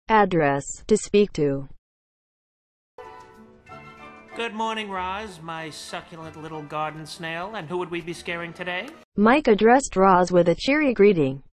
Address to speak to. Good morning, Roz, my succulent little garden snail. And who would we be scaring today? Mike addressed Roz with a cheery greeting.